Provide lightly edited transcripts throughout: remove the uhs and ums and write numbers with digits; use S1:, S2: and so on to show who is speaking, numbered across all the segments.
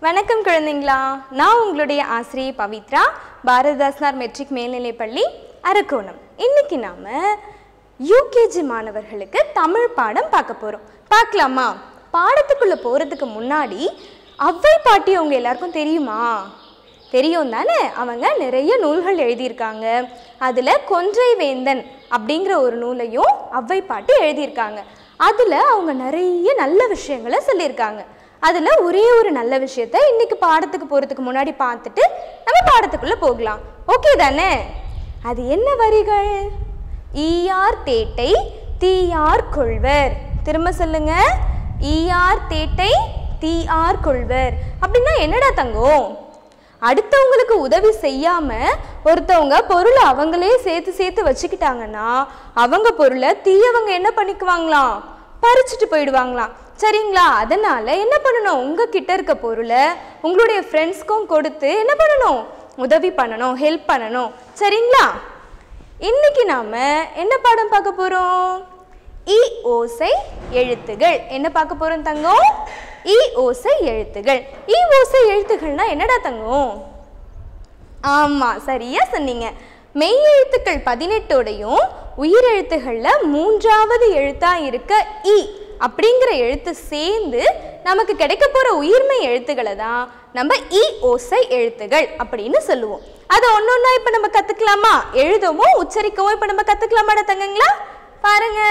S1: வணக்கம் குழந்தைங்களா, நான் உங்களுடைய ஆசிரியை பவித்ரா, பாரதிதாசனார் மெட்ரிக் மேல்நிலைப்பள்ளி அரக்கோணம். இன்னைக்கு நாம UKG மாணவர்களுக்கு தமிழ் பாடம் பார்க்க போறோம். பார்க்கலாமா? பாடத்துக்குள்ள போறதுக்கு முன்னாடி அவ்வை பாட்டி அவங்க எல்லாருக்கும் தெரியுமா? தெரியும் தானே? அவங்க நிறைய நூல்கள் எழுதியிருக்காங்க. அதில் கொன்றை வேந்தன் அப்படிங்கிற ஒரு நூலையும் அவ்வை பாட்டி எழுதியிருக்காங்க. அதில் அவங்க நிறைய நல்ல விஷயங்களை சொல்லியிருக்காங்க. அதில் ஒரே ஒரு நல்ல விஷயத்த இன்னைக்கு பாடத்துக்கு போகிறதுக்கு முன்னாடி பார்த்துட்டு நம்ம பாடத்துக்குள்ளே போகலாம். ஓகே தானே? அது என்ன வரிகள்? ஈயார் தேட்டை தீயார் கொள்வர். திரும்ப சொல்லுங்க. ஈயார் தேட்டை தீயார் கொள்வர் அப்படின்னா என்னடா தங்கம்? அடுத்தவங்களுக்கு உதவி செய்யாம ஒருத்தவங்க பொருளை அவங்களே சேர்த்து வச்சுக்கிட்டாங்கன்னா அவங்க பொருளை தீயவங்க என்ன பண்ணிக்குவாங்களாம்? பறிச்சுட்டு போயிடுவாங்களாம். சரிங்களா? அதனால என்ன பண்ணணும்? உங்ககிட்ட இருக்க பொருளை உங்களுடைய ஃப்ரெண்ட்ஸ்க்கும் கொடுத்து என்ன பண்ணணும்? உதவி பண்ணணும், ஹெல்ப் பண்ணணும். சரிங்களா? இன்னைக்கு நாம என்ன பாடம் பார்க்க போறோம்? இ ஓசை எழுத்துகள். என்ன பார்க்க போறோம் தங்கம்? இ ஓசை எழுத்துகள். இ ஓசை எழுத்துகள்னா என்னடா தங்கம்? ஆமா, சரியா சொன்னீங்க. மெய் எழுத்துக்கள் 18ஓடையும் உயிரெழுத்துகள்ல 3வது எழுத்தா இருக்க இ அப்படிங்கிற எழுத்து சேர்ந்து நமக்கு கிடைக்க போற உயிர்மை எழுத்துக்களை தான் நம்ம இ ஓசை எழுத்துகள் அப்படின்னு சொல்லுவோம். அதை ஒன்னொன்னா இப்ப நம்ம கத்துக்கலாமா? எழுதவும் உச்சரிக்கவும் இப்ப நம்ம கத்துக்கலாமாடா தங்கங்களா? பாருங்க,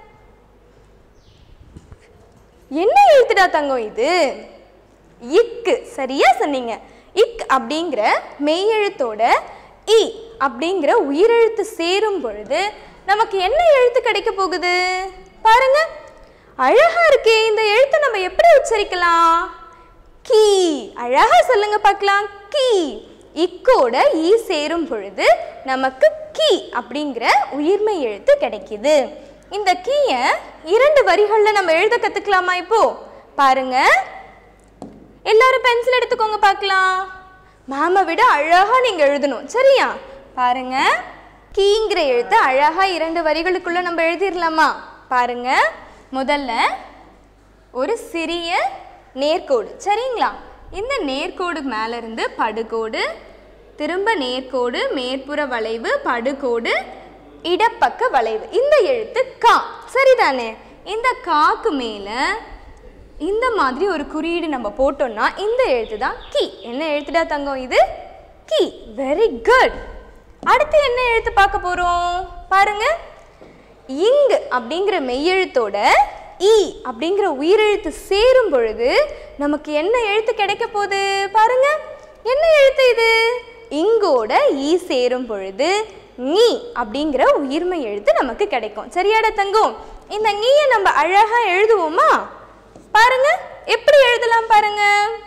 S1: என்ன எழுத்துடா தங்கம் இது? இக்கு. சரியா சொன்னீங்க. இக் அப்படிங்கிற மெய் எழுத்தோட இ அப்படிங்கிற உயிரெழுத்து சேரும் பொழுது நமக்கு என்ன எழுத்து கிடைக்க போகுது? பாருங்க, அழகா இருக்கே. இந்த எழுத்தை நம்ம எப்படி உச்சரிக்கலாம்? கீ. அழகா சொல்லுங்க பார்க்கலாம். கீ. இக்கோட ஈ சேரும் பொழுது நமக்கு கீ அப்படிங்கிற உயிர்மை எழுத்து கிடைக்குது. இந்த கீய 2 வரிகள்ல நம்ம எழுத கத்துக்கலாமா? இப்போ பாருங்க, எல்லாரும் பென்சில் எடுத்துக்கோங்க பார்க்கலாம். மேமை விட அழகா நீங்க எழுதணும். சரியா? பாருங்க, கீங்கிற எழுத்து அழகா 2 வரிகளுக்குள்ள நம்ம எழுதிடலாமா? பாருங்க, முதல்ல ஒரு சிறிய நேர்கோடு. சரிங்களா? இந்த நேர்கோடு மேல இருந்து படுகோடு, திரும்ப நேர்கோடு, மேற்புற வளைவு, படுகோடு, இடப்பக்க வளைவு. இந்த எழுத்து கா. சரிதானே? இந்த காக்கு மேல இந்த மாதிரி ஒரு குறியீடு நம்ம போட்டோம்னா இந்த எழுத்து தான் கி. என்ன எழுத்துடா தங்கம் இது? கி. Very good. அடுத்து என்ன எழுத்து பார்க்க போறோம்? பாருங்க, இங் அப்படிங்கிற மெய்யெழுத்தோட இ அப்படிங்கிற உயிரெழுத்து சேரும் பொழுது நமக்கு என்ன எழுத்து கிடைக்க போகுது? பாருங்க, என்ன எழுத்து இது? இங்கோட ஈ சேரும் பொழுது நீ அப்படிங்கிற உயிர்மை எழுத்து நமக்கு கிடைக்கும். சரியாடா தங்கம்? இந்த நீயை நம்ம அழகா எழுதுவோமா? பாருங்க, எப்படி எழுதலாம் பாருங்க.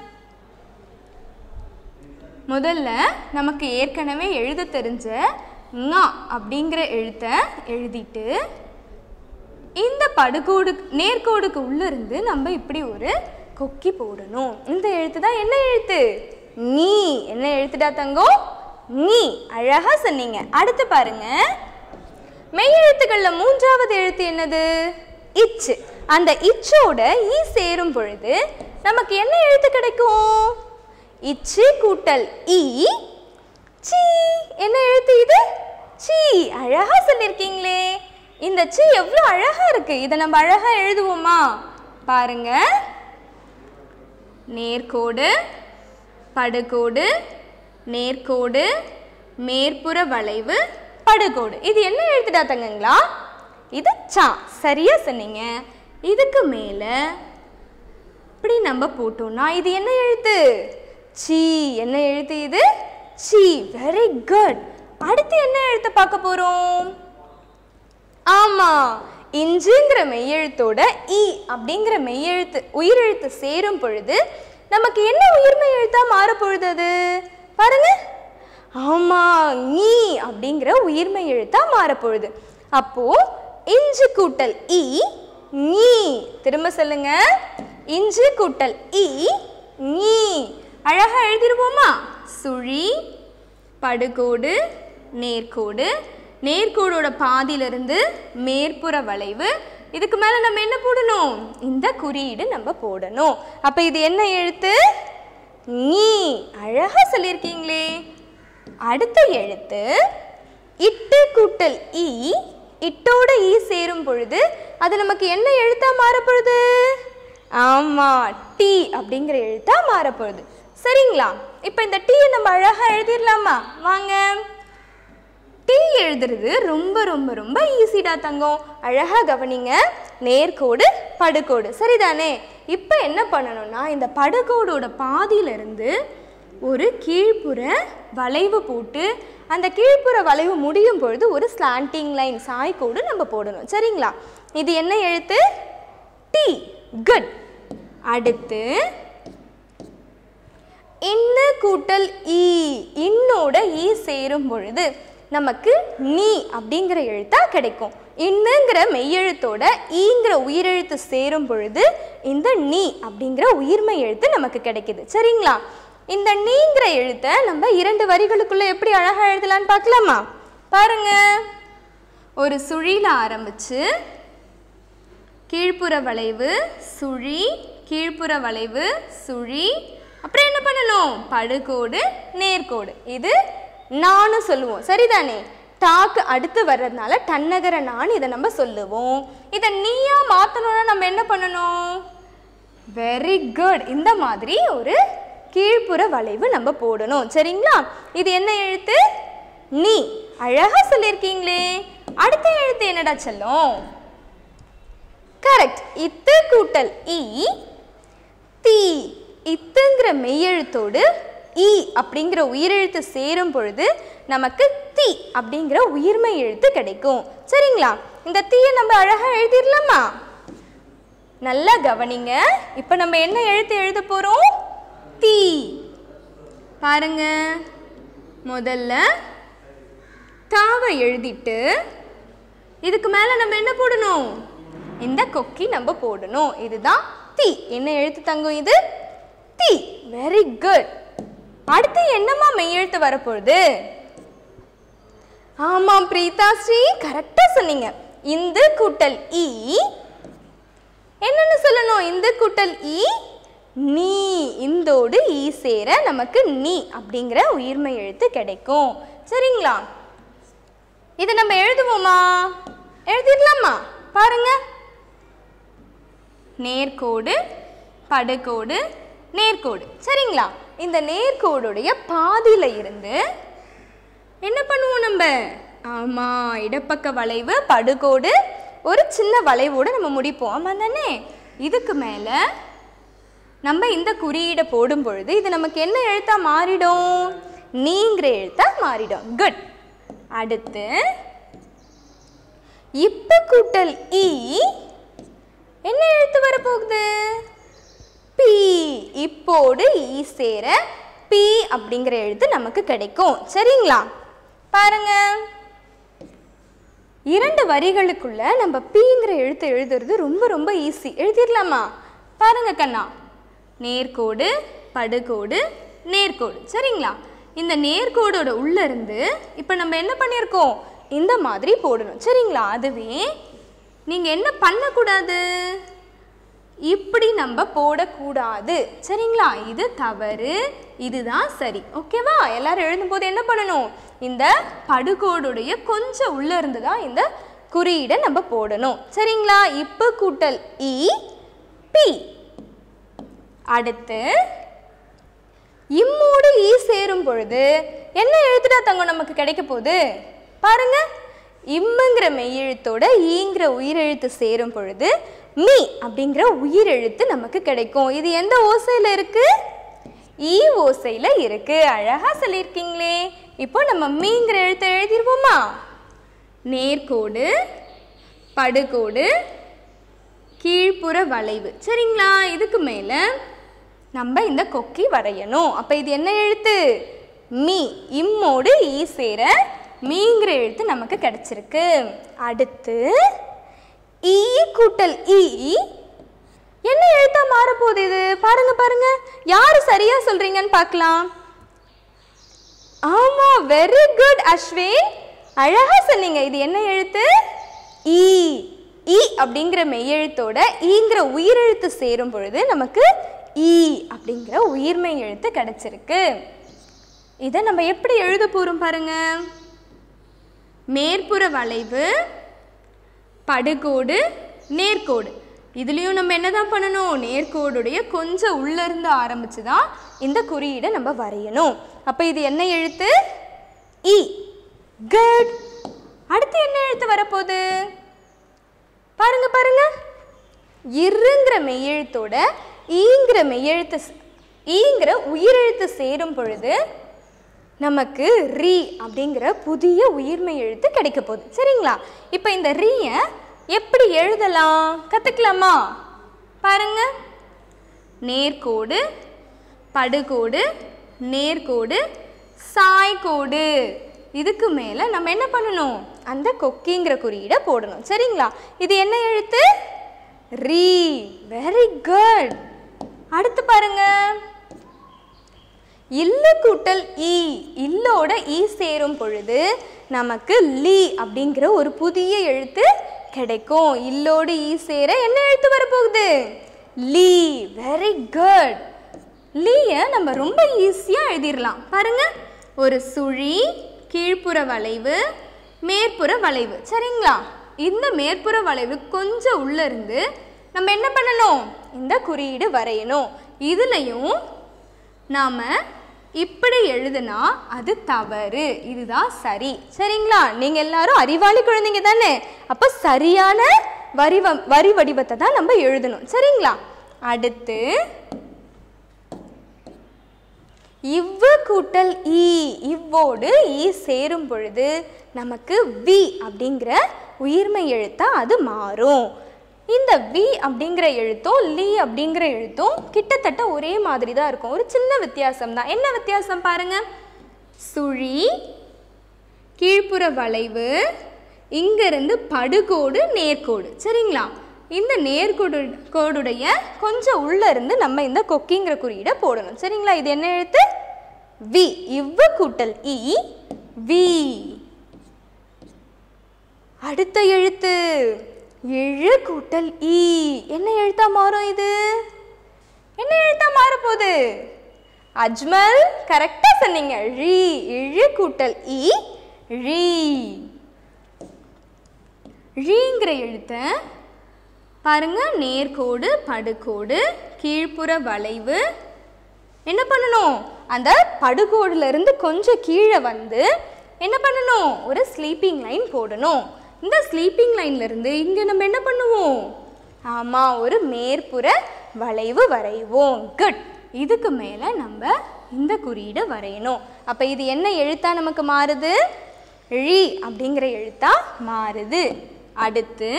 S1: முதல்ல நமக்கு ஏற்கனவே எழுத தெரிஞ்ச ங அப்படிங்கிற எழுத்தை எழுதிட்டு இந்த படுகோடு நேர்கோடுக்கு உள்ள இருந்து நம்ம இப்படி ஒரு கொக்கி போடணும். இந்த எழுத்து தான் என்ன எழுத்து? நீ. என்ன எழுத்துடா தங்கம்? நீ. அழகா சொன்னீங்க. அடுத்து பாருங்க, மெய் எழுத்துக்கள்ல 3வது எழுத்து என்னது? இச்சு. அந்த இச்சோட ஈ சேரும் பொழுது நமக்கு என்ன எழுத்து கிடைக்கும்? இச்சு கூட்டல் ஈ சீ. என்ன எழுத்து இது? சீ. அழகா சொல்லிருக்கீங்களே. இந்த சீ எவ்வளவு அழகா இருக்கு. இதை நம்ம அழகா எழுதுவோமா? பாருங்க, நேர்கோடு, படுகோடு, நேர்கோடு, மேற்புற வளைவு, படுகோடு. இது என்ன எழுத்துடா தங்கங்களா? இது சா. சரியா சொன்னீங்க. இதுக்கு மேல இப்படி நம்ம போட்டோம்னா இது என்ன எழுத்து? சீ. என்ன எழுத்து இது? சீ. Very good. அடுத்து என்ன எழுத்து பார்க்க போறோம்? ஆமா, இஞ்சுங்கிற மெய்யெழுத்தோட இ அப்படிங்கிற மெய்யெழுத்து உயிரெழுத்து சேரும் பொழுது நமக்கு என்ன உயிர்மை எழுத்தா மாற பொழுது? அது பாருங்க. ஆமா, நீ அப்படிங்கிற உயிர்மை எழுத்தா மாற பொழுது. அப்போ இஞ்சு கூட்டல் இ நீ. திரும்ப சொல்லுங்க. இஞ்சு கூட்டல் இ நீ. அழகா எழுதிருவோமா? சுழி, படுகோடு, நேர்கோடு, நேர்கோடோட பாதியிலிருந்து மேற்புற வளைவு. இதுக்கு மேல நம்ம என்ன போடணும்? இந்த குறியீடு நம்ம போடணும். அப்ப இது என்ன எழுத்து? நீ. அழகா சொல்லியிருக்கீங்களே. அடுத்த எழுத்து இட்டு கூட்டல் ஈ. இட்டோட ஈ சேரும் பொழுது அது நமக்கு என்ன எழுத்தா மாறப்போகுது? ஆமா, டி அப்படிங்கிற எழுத்தா மாறப்போகுது. சரிங்களா? இப்போ இந்த டீயை நம்ம அழகா எழுதிடலாமா? வாங்க. டீ எழுதுறது ரொம்ப ரொம்ப ரொம்ப ஈஸிடா தங்கம். அழகா கவனிங்க. நேர்கோடு படுகோடு, சரிதானே? இப்போ என்ன பண்ணணும்னா இந்த படுகோடோட பாதியிலிருந்து ஒரு கீழ்ப்புற வளைவு போட்டு அந்த கீழ்ப்புற வளைவு முடியும் பொழுது ஒரு ஸ்லாண்டிங் லைன் சாய்கோடு நம்ம போடணும். சரிங்களா? இது என்ன எழுத்து? டி. குட். அடுத்து இன்னு கூட்டல் ஈ. இன்னோட ஈ சேரும் பொழுது நமக்கு நீ அப்படிங்கிற எழுத்தா கிடைக்கும். இன்னுங்கிற மெய்யெழுத்தோட ஈங்கிற உயிரெழுத்து சேரும் பொழுது இந்த நீ அப்படிங்கிற உயிர்மை எழுத்து நமக்கு கிடைக்குது. சரிங்களா? இந்த நீங்கிற எழுத்தை நம்ம 2 வரிகளுக்குள்ள எப்படி அழகா எழுதலான்னு பார்க்கலாமா? பாருங்க. ஒரு சுழியில ஆரம்பிச்சு கீழ்ப்புற வளைவு சுழி, கீழ்ப்புற வளைவு சுழி, அப்புறம் என்ன பண்ணணும்? படுகோடு நேர்கோடு. இது நானு சொல்லுவோம், சரிதானே? டாக்கு அடுத்து வர்றதுனால டன்னகர நான் இதை நம்ம சொல்லுவோம். இதை நீயா மாற்றணும்னா நம்ம என்ன பண்ணணும்? Very good. இந்த மாதிரி ஒரு கீழ்ப்புற வளைவு நம்ம போடணும். சரிங்களா? இது என்ன எழுத்து? நீ. அழகா சொல்லியிருக்கீங்களே. அடுத்த எழுத்து என்னடா செல்லும்? கரெக்ட். இத்து கூட்டல் ஈ. தீ. இத்துங்கிற மெய்யெழுத்தோடு ஈ அப்படிங்கிற உயிரெழுத்து சேரும் பொழுது நமக்கு தி அப்படிங்கிற உயிர்மை எழுத்து கிடைக்கும். சரிங்களா? இந்த தீயை நம்ம அழகா எழுதிடலாமா? நல்லா கவனிங்க. இப்போ நம்ம என்ன எழுத்து எழுத போறோம்? தீ. பாருங்க. முதல்ல தாவை எழுதிட்டு இதுக்கு மேல நம்ம என்ன போடணும்? இந்த கொக்கி நம்ம போடணும். இதுதான் தி. என்ன எழுத்து தங்கம் இது? தி. Very good. அடுத்து என்னமா மெய்யெழுத்து வரப்போகுது? ஆமாம் பிரீதா ஸ்ரீ, கரெக்டா சொன்னீங்க. இந்து கூட்டல் ஈ. என்னன்னு சொல்லணும்? இந்து கூட்டல் ஈ நீ. இந்தோடு ஈ சேர நமக்கு நீ அப்படிங்கிற உயிர்மை எழுத்து கிடைக்கும். சரிங்களா? இதை நம்ம எழுதுவோமா? எழுதிடலாமா? பாருங்க. நேர்கோடு படுகோடு நேர்கோடு. சரிங்களா? இந்த நேர்கோடுடைய பாதியில இருந்து என்ன பண்ணுவோம் நம்ம? ஆமா, இடப்பக்க வளைவு படுகோடு ஒரு சின்ன வளைவோடு நம்ம முடிப்போம். ஆமா தானே? இதுக்கு மேல நம்ம இந்த குறியீடை போடும் பொழுது இது நமக்கு என்ன எழுத்தா மாறிடும்? நீங்கிற எழுத்தா மாறிடும். குட். அடுத்து இப்பு கூட்டல் ஈ. என்ன எழுத்து வரப்போகுது? பி. இப்போடு ஈ சேர பி அப்படிங்கிற எழுத்து நமக்கு கிடைக்கும். சரிங்களா? பாருங்க. 2 வரிகளுக்குள்ள நம்ம பிங்கிற எழுத்து எழுதுறது ரொம்ப ரொம்ப ஈஸி. எழுதிடலாமா? பாருங்க கண்ணா. நேர்கோடு படுகோடு நேர்கோடு. சரிங்களா? இந்த நேர்கோடோட உள்ள இருந்து இப்போ நம்ம என்ன பண்ணியிருக்கோம்? இந்த மாதிரி போடணும். சரிங்களா? அதுவே நீங்க என்ன பண்ணக்கூடாது? இப்படி நம்ம போடக்கூடாது. சரிங்களா? இது தவறு, இதுதான் சரி. ஓகேவா? எல்லாரும் எழுதும்போது என்ன பண்ணணும்? இந்த படுகோடுடைய கொஞ்சம் உள்ள இருந்து தான் இந்த குறியீடை நம்ம போடணும். சரிங்களா? இப்பு கூட்டல் ஈ பி. அடுத்து இம்மோடு ஈ சேரும் பொழுது என்ன எழுத்துடா தங்கம் நமக்கு கிடைக்க போகுது? பாருங்க. இம்முங்கிற மெய்யெழுத்தோட ஈங்கிற உயிரெழுத்து சேரும் பொழுது மீ அப்படிங்கிற உயிரெழுத்து நமக்கு கிடைக்கும். இது எந்த ஓசையில இருக்கு? ஈ ஓசையில இருக்கு. அழகா சொல்லியிருக்கீங்களே. இப்போ நம்ம மீங்கிற எழுத்தை எழுதிருவோமா? நேர்கோடு படுகோடு கீழ்ப்புற வளைவு. சரிங்களா? இதுக்கு மேல நம்ம இந்த கொக்கி வரையணும். அப்ப இது என்ன எழுத்து? மீ. இம்மோடு ஈ சேர மீங்கிற எழுத்து நமக்கு கிடைச்சிருக்கு. அடுத்து ஈ கூட்டல் ஈ. என்ன எழுத்தா மாறப்போகுது இது? பாருங்க பாருங்க. யாரு சரியா சொல்றீங்கன்னு பார்க்கலாம். ஆமா, வெரி குட் அஸ்வின், அழகா சொன்னீங்க. இது என்ன எழுத்து? ஈ. ஈ அப்படிங்கிற மெய்யெழுத்தோட ஈங்கிற உயிரெழுத்து சேரும் பொழுது நமக்கு ஈ அப்படிங்கிற உயிர்மெய் எழுத்து கிடைச்சிருக்கு. இதை நம்ம எப்படி எழுத போறோம் பாருங்க. மேற்புற வளைவு, படுகோடு, நேர்கோடு. இதுலேயும் நம்ம என்னதான் பண்ணணும், நேர்கோடுடைய கொஞ்சம் உள்ள இருந்து ஆரம்பிச்சு தான் இந்த குறியீடை நம்ம வரையணும். அப்போ இது என்ன எழுத்து, இ. குட். அடுத்து என்ன எழுத்து வரப்போகுது பாருங்க பாருங்க. இருங்கிற மெய்யெழுத்தோட ஈங்கிற மெய்யெழுத்து, ஈங்கிற உயிரெழுத்து சேரும் பொழுது நமக்கு ரீ அப்படிங்கிற புதிய உயிர்மெய் எழுத்து கிடைக்க போகுது. சரிங்களா? இப்போ இந்த ரீயை எப்படி எழுதலாம் கற்றுக்கலாமா? பாருங்க. நேர்கோடு, படுகோடு, நேர்கோடு, சாய்கோடு. இதுக்கு மேலே நம்ம என்ன பண்ணணும், அந்த கொக்கிங்கிற குறியீடை போடணும். சரிங்களா? இது என்ன எழுத்து, ரீ. Very good. அடுத்து பாருங்க. இல்லு கூட்டல் ஈ, இல்லோட ஈ சேரும் பொழுது நமக்கு லீ அப்படிங்கிற ஒரு புதிய எழுத்து கிடைக்கும். இல்லோடு ஈ சேர என்ன எழுத்து வரப்போகுது, லீ. Very good. லீயை நம்ம ரொம்ப ஈஸியாக எழுதிடலாம். பாருங்க. ஒரு சுழி, கீழ்ப்புற வளைவு, மேற்புற வளைவு. சரிங்களா? இந்த மேற்புற வளைவு கொஞ்சம் உள்ள இருந்து நம்ம என்ன பண்ணணும், இந்த குறியீடு வரையணும். இதுலையும் நாம இப்படி எழுதுனா அது தவறு, இதுதான் சரி. சரிங்களா? நீங்க எல்லாரும் அறிவாளி குழந்தைங்க தானே, அப்ப சரியான வரி வடிவத்தை தான் நம்ம எழுதணும். சரிங்களா? அடுத்து இவ்வு கூட்டல் ஈ, இவ்வோடு ஈ சேரும் பொழுது நமக்கு வி அப்படிங்கிற உயிர்மெய் எழுத்தா அது மாறும். இந்த வி அப்படிங்கிற எழுத்தும் லீ அப்படிங்கிற எழுத்தும் கிட்டத்தட்ட ஒரே மாதிரி தான் இருக்கும். ஒரு சின்ன வித்தியாசம் தான். என்ன வித்தியாசம் பாருங்க. சுழி, கீழ்ப்புற வளைவு, இங்கிருந்து படுகோடு, நேர்கோடு. சரிங்களா? இந்த நேர்கோடுடைய கொஞ்சம் உள்ள இருந்து நம்ம இந்த கொக்கிங்கிற குறியீடை போடணும். சரிங்களா? இது என்ன எழுத்து, வி. இவ்வு கூட்டல் ஈ, வி. அடுத்த எழுத்து இழு கூட்டல் ஈ. என்ன எழுத்தா மாறும், இது என்ன எழுத்தா மாற போகுது, அஜ்மல் கரெக்டா சொன்னீங்க. ழி. இழு கூட்டல் ஈ, ழி. ழீங்கிற எழுத்த பாருங்க. நேர்கோடு, படுகோடு, கீழ்ப்புற வளைவு. என்ன பண்ணணும், அந்த படுகோடுல இருந்து கொஞ்சம் கீழே வந்து என்ன பண்ணணும், ஒரு ஸ்லீப்பிங் லைன் போடணும். இந்த ஸ்லீப்பிங் லைன்ல இருந்து இங்க நம்ம என்ன பண்ணுவோம், ஆமா, ஒரு மேற்புற வளைவு வரைவோம். குட். இதுக்கு மேல நம்ம இந்த குறியீடு வரையணும். அப்ப இது என்ன எழுத்தா நமக்கு மாறுது, ழி அப்படிங்கிற எழுத்தா மாறுது. அடுத்து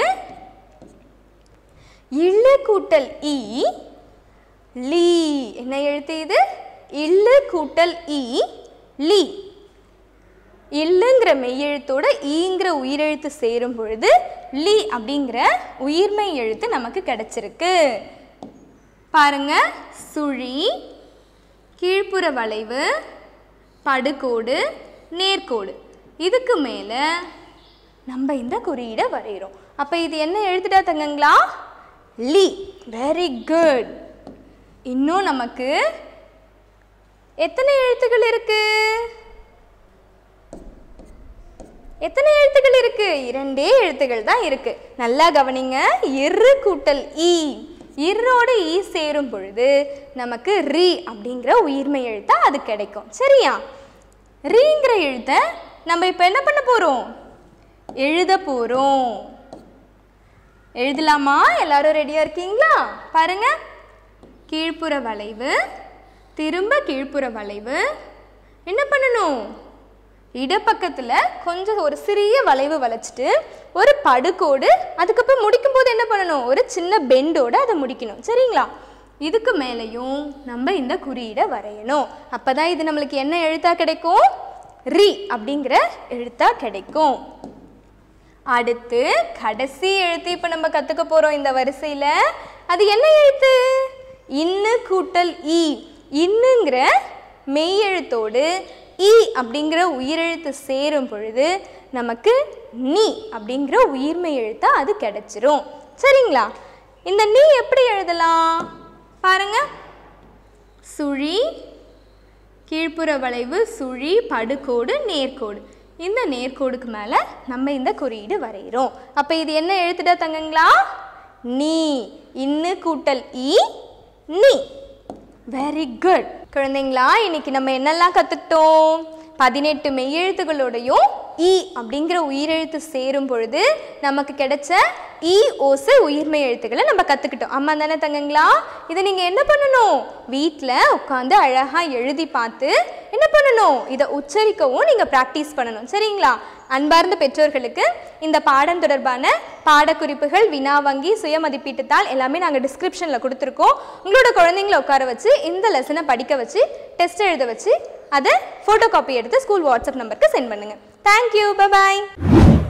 S1: இல்லு கூட்டல் ஈ, லீ. என்ன எழுத்து இது, இல்லு கூட்டல் ஈ, லீ. இல்லுங்கிற மெய்யெழுத்தோட ஈங்கிற உயிரெழுத்து சேரும் பொழுது லீ அப்படிங்கிற உயிர்மெய் எழுத்து நமக்கு கிடைச்சிருக்கு. பாருங்க. சுழி, கீழ்ப்புற வளைவு, படுகோடு, நேர்கோடு. இதுக்கு மேல நம்ம இந்த குறியீடை வரைகிறோம். அப்ப இது என்ன எழுத்துடா தங்கங்களா, லீ. Very good. இன்னும் நமக்கு எத்தனை எழுத்துக்கள் இருக்கு, எத்தனை எழுத்துக்கள் இருக்கு, இரண்டே எழுத்துக்கள் தான் இருக்கு. நல்லா கவனிங்க. இரு கூட்டல் ஈ, இரோடு ஈ சேரும் பொழுது நமக்கு ரீ அப்படிங்கிற உயிர்மெய் எழுத்தா அது கிடைக்கும். சரியா? ரீங்கிற எழுத்தை நம்ம இப்ப என்ன பண்ண போறோம், எழுத போறோம். எழுதலாமா? எல்லாரும் ரெடியா இருக்கீங்களா? பாருங்க. கீழ்ப்புற வளைவு, திரும்ப கீழ்ப்புற வளைவு. என்ன பண்ணணும், இடப்பக்கத்துல கொஞ்சம் ஒரு சிறிய வளைவு வளைச்சிட்டு ஒரு படுகோடு, அதுக்கப்புறம் முடிக்கும் போது என்ன பண்ணணும், ஒரு சின்ன பெண்டோட அதை முடிக்கணும். சரிங்களா? இதுக்கு மேலேயும் நம்ம இந்த குறியீடை வரையணும். அப்பதான் இது நம்மளுக்கு என்ன எழுத்தா கிடைக்கும், ரீ அப்படிங்கிற எழுத்தா கிடைக்கும். அடுத்து கடைசி எழுத்து இப்ப நம்ம கத்துக்க போறோம் இந்த வரிசையில. அது என்ன எழுத்து, இன்னு கூட்டல் ஈ. இன்னுங்கிற மெய் எழுத்தோடு ஈ அப்படிங்கிற உயிரெழுத்து சேரும் பொழுது நமக்கு நீ அப்படிங்கிற உயிர்மெய் எழுத்தா அது கிடைச்சிரும். சரிங்களா? இந்த நீ எப்படி எழுதலாம் பாருங்க. சுழி, கீழ்ப்புற வளைவு, சுழி, படுகோடு, நேர்கோடு. இந்த நேர்கோடுக்கு மேலே நம்ம இந்த குறியீடு வரைகிறோம். அப்போ இது என்ன எழுத்துட்டா தங்கங்களா? நீ. இன்னு கூட்டல் ஈ, நீ. வெரி குட் குழந்தைங்களா. இன்னைக்கு நம்ம என்னெல்லாம் கற்றுக்கிட்டோம்? 18 மெய்யெழுத்துகளோடையும் ஈ அப்படிங்கிற உயிரெழுத்து சேரும் பொழுது நமக்கு கிடைச்ச ஈ ஓசை உயிர்மெய் எழுத்துக்களை நம்ம கற்றுக்கிட்டோம். அம்மா தானே தங்கங்களா? இதை நீங்கள் என்ன பண்ணணும்? வீட்டில் உட்காந்து அழகாக எழுதி பார்த்து என்ன பண்ணணும்? இதை உச்சரிக்கவும் நீங்கள் ப்ராக்டிஸ் பண்ணணும். சரிங்களா? அன்பார்ந்த பெற்றோர்களுக்கு இந்த பாடம் தொடர்பான பாடக்குறிப்புகள், வினா வங்கி, சுய மதிப்பீட்டு தாள் எல்லாமே நாங்கள் டிஸ்கிரிப்ஷனில் கொடுத்துருக்கோம். உங்களோட குழந்தைங்களை உட்கார வச்சு இந்த லெசனை படிக்க வச்சு டெஸ்ட் எழுத வச்சு அதை ஃபோட்டோ காப்பி எடுத்து ஸ்கூல் வாட்ஸ்அப் நம்பருக்கு சென்ட் பண்ணுங்கள். தேங்க்யூ. பை பாய்.